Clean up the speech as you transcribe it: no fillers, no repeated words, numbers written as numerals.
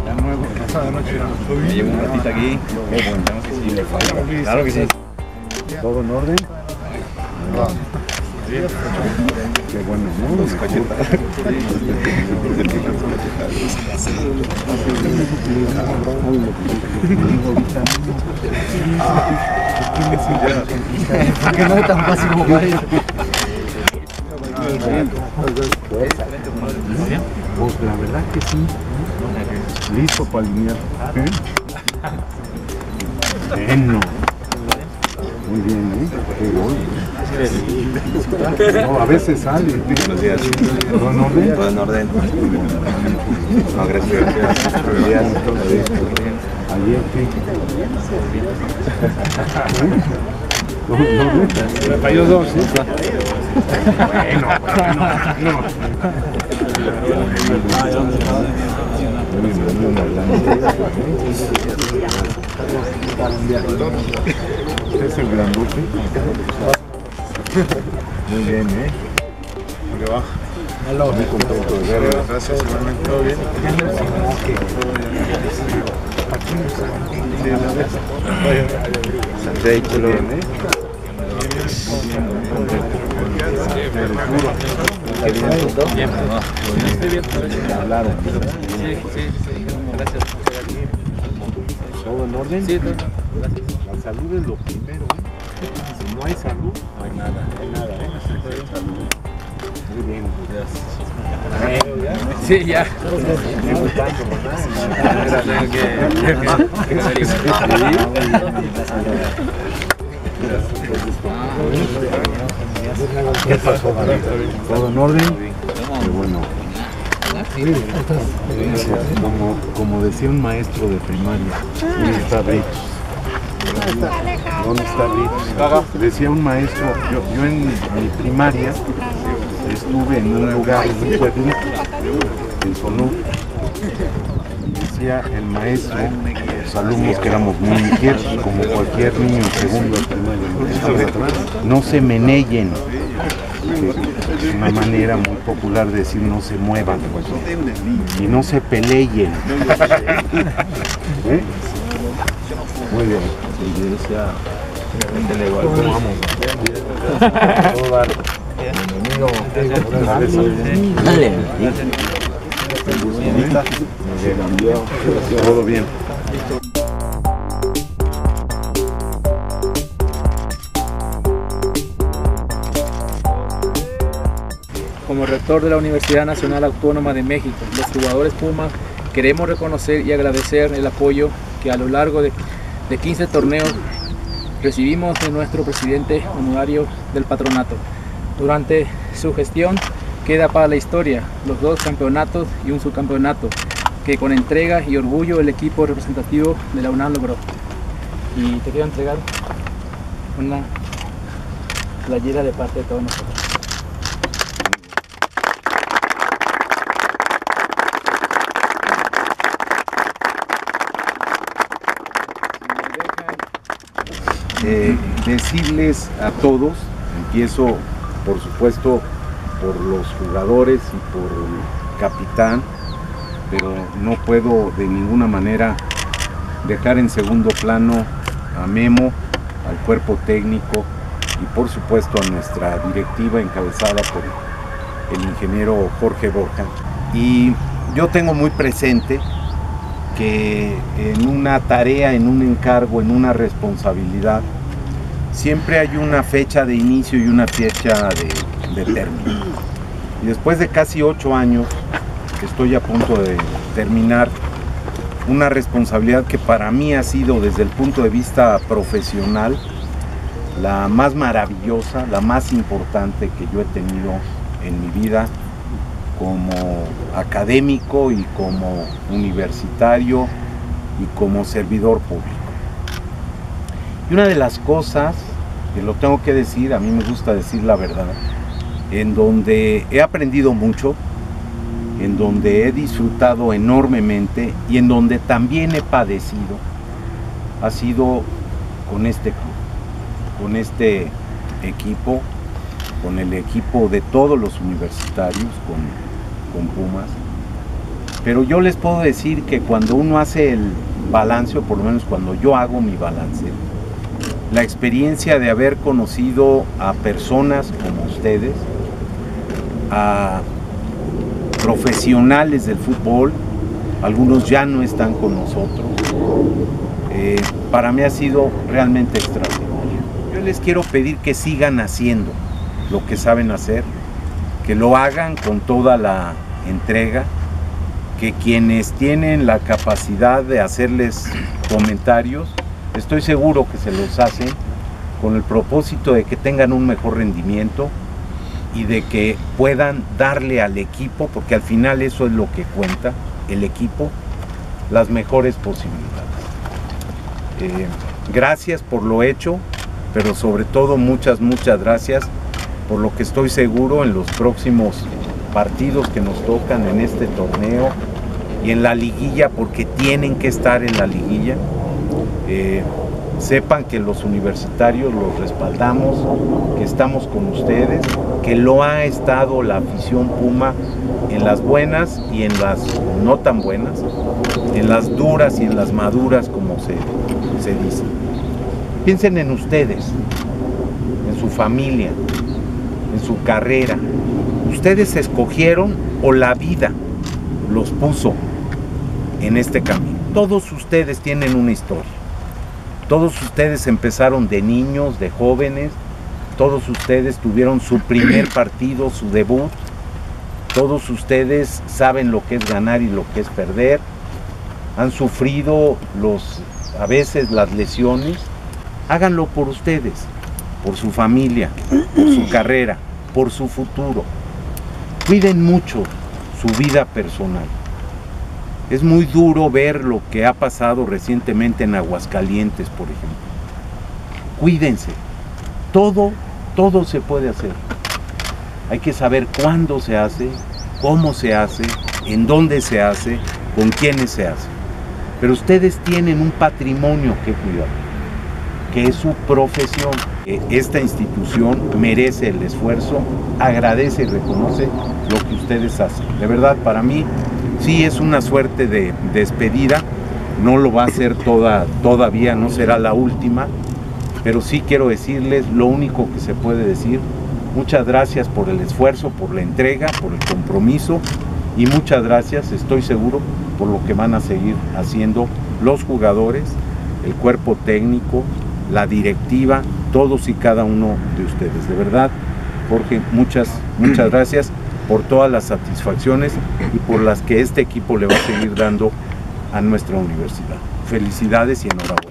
Ya nuevo, pasada noche. Me llevo un ratito aquí. Qué bueno. Claro que sí. ¿Todo en orden? Qué bueno, ¿no? Los cachetas. ¿Por qué no es tan fácil jugar eso? Pues la verdad que sí. Listo para alinear. Bueno. Muy bien, ¿eh? Qué gol. No, a veces sale. Buenos días. ¿Todo en orden? Todo en orden. No, gracias. Buenos días. Ayer, ¿qué? No, me falló dos, ¿sí? Bueno. Este es el grandote. Muy bien, ¿eh? ¿Qué va? Muy contento de verlo. Gracias, igualmente. ¿Todo bien? Se ha hecho lo bien, ¿eh? Hablaron. Sí, gracias. ¿Todo en orden? Sí, todo. Gracias. La salud es lo primero, ¿eh? Si no hay salud, No hay nada. no hay nada, ¿eh? Muy bien. Sí, ya. ¿Qué pasó, David? ¿Todo en orden? Qué bueno. Como decía un maestro de primaria, ¿dónde está Rich? ¿Dónde está Rich? Decía un maestro, yo en mi primaria estuve en un lugar, en un pueblito, en Sonú. Decía el maestro, los alumnos que éramos muy inquietos, como cualquier niño en segundo de primaria, no se menellen. Es una manera muy popular de decir no se muevan, pues, y no se peleen. ¿Eh? Muy bien. Dale. Todo bien. Como rector de la Universidad Nacional Autónoma de México, los jugadores Pumas queremos reconocer y agradecer el apoyo que a lo largo de 15 torneos recibimos de nuestro presidente honorario del patronato. Durante su gestión queda para la historia los 2 campeonatos y un subcampeonato que con entrega y orgullo el equipo representativo de la UNAM logró. Y te quiero entregar una playera de parte de todos nosotros. Decirles a todos, empiezo por supuesto por los jugadores y por el capitán, pero no puedo de ninguna manera dejar en segundo plano a Memo, al cuerpo técnico y por supuesto a nuestra directiva encabezada por el ingeniero Jorge Borja. Y yo tengo muy presente que en una tarea, en un encargo, en una responsabilidad, siempre hay una fecha de inicio y una fecha de término. Y después de casi 8 años que estoy a punto de terminar, una responsabilidad que para mí ha sido desde el punto de vista profesional la más maravillosa, la más importante que yo he tenido en mi vida como académico y como universitario y como servidor público. Y una de las cosas, que lo tengo que decir, a mí me gusta decir la verdad, en donde he aprendido mucho, en donde he disfrutado enormemente y en donde también he padecido, ha sido con este club, con este equipo, con el equipo de todos los universitarios, con Pumas, Pero yo les puedo decir que cuando uno hace el balance, o por lo menos cuando yo hago mi balance, la experiencia de haber conocido a personas como ustedes, a profesionales del fútbol, algunos ya no están con nosotros, para mí ha sido realmente extraordinario. Yo les quiero pedir que sigan haciendo lo que saben hacer, que lo hagan con toda la entrega, que quienes tienen la capacidad de hacerles comentarios, estoy seguro que se los hacen con el propósito de que tengan un mejor rendimiento y de que puedan darle al equipo, porque al final eso es lo que cuenta, el equipo, las mejores posibilidades. Gracias por lo hecho, pero sobre todo muchas gracias por lo que estoy seguro en los próximos partidos que nos tocan en este torneo y en la liguilla, porque tienen que estar en la liguilla. Sepan que los universitarios los respaldamos, que estamos con ustedes, que lo ha estado la afición Puma en las buenas y en las no tan buenas, en las duras y en las maduras, como se dice. Piensen en ustedes, en su familia, en su carrera. Ustedes escogieron o la vida los puso en este camino. Todos ustedes tienen una historia. Todos ustedes empezaron de niños, de jóvenes. Todos ustedes tuvieron su primer partido, su debut. Todos ustedes saben lo que es ganar y lo que es perder. Han sufrido a veces las lesiones. Háganlo por ustedes, por su familia, por su carrera, por su futuro. Cuiden mucho su vida personal. Es muy duro ver lo que ha pasado recientemente en Aguascalientes, por ejemplo. Cuídense. Todo se puede hacer. Hay que saber cuándo se hace, cómo se hace, en dónde se hace, con quiénes se hace. Pero ustedes tienen un patrimonio que cuidar, que es su profesión. Esta institución merece el esfuerzo, agradece y reconoce lo que ustedes hacen. De verdad, para mí, sí es una suerte de despedida, no lo va a hacer todavía, no será la última, pero sí quiero decirles lo único que se puede decir: muchas gracias por el esfuerzo, por la entrega, por el compromiso, y muchas gracias, estoy seguro, por lo que van a seguir haciendo los jugadores, el cuerpo técnico, la directiva, todos y cada uno de ustedes. De verdad, Jorge, muchas gracias por todas las satisfacciones y por las que este equipo le va a seguir dando a nuestra universidad. Felicidades y enhorabuena.